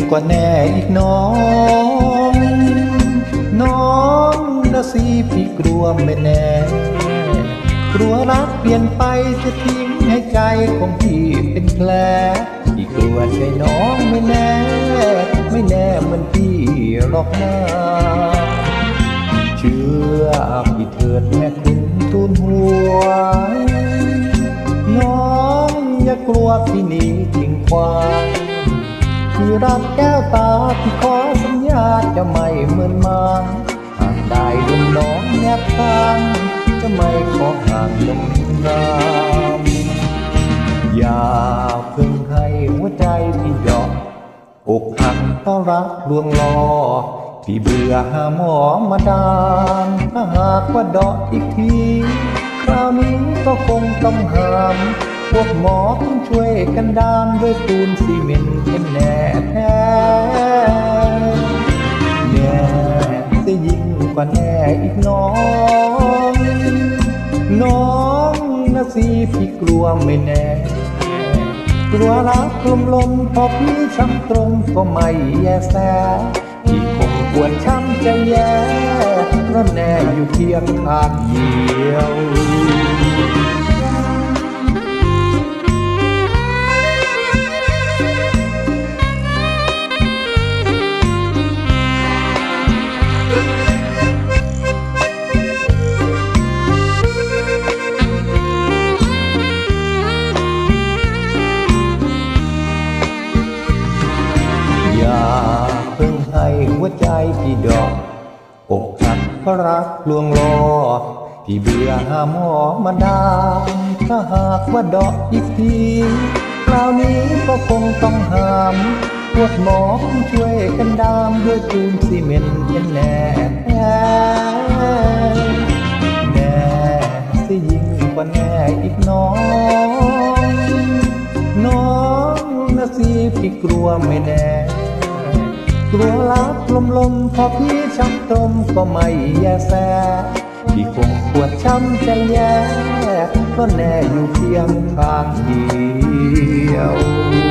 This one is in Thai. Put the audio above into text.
กว่าแน่อีกน้องน้องนะสิพี่กลัวไม่แน่กลัวรักเปลี่ยนไปจะทิ้งให้ใจของพี่เป็นแผลพี่กลัวใจน้องไม่แน่ไม่แน่เหมือนพี่หรอกนะเชื่อพี่เถิดแม่คุณทูลหัวน้องอย่ากลัวพี่หนีทิ้งความพี่รักแก้วตาพี่ขอสัญญาจะไม่เหมือนมาหากได้ดวงน้องแยกทางจะไม่ขอห่างลมรามอย่าเพิ่งให้หัวใจพี่ดอกอกหักเพราะรักลวงล่อพี่เบื่อหาหมอมาดามถ้าหากว่าดอกอีกทีคราวนี้ก็คงต้องห้ามพวกหมอต้องช่วยกันดามด้วยปูนซีเมนต์เป็นแน่แท้แน่จะยิ่งกว่าแน่อีกน้องน้องนะสิพี่กลัวไม่แน่กลัวรักลมพอพี่ช้ำตรงก็ไม่แยแสพี่คงปวดช้ำใจแย่เพราะแน่อยู่เพียงข้างเดียวหัวใจพี่ดอกอกหักเพราะรักลวงล่อพี่เบื่อหาหมอมาดามถ้าหากว่าดอกอีกทีคราวนี้ก็คงต้องห้ามพวกหมอช่วยกันดามด้วยปูนซีเมนต์เป็นแน่แท้แน่สิยิ่งกว่าแน่อีกน้องน้องนะสิพี่กลัวไม่แน่กลัวรักลมพอพี่ช้ำตรมก็ไม่แยแสพี่คงปวดช้ำใจแย่เพราะแน่อยู่เพียงข้างเดียว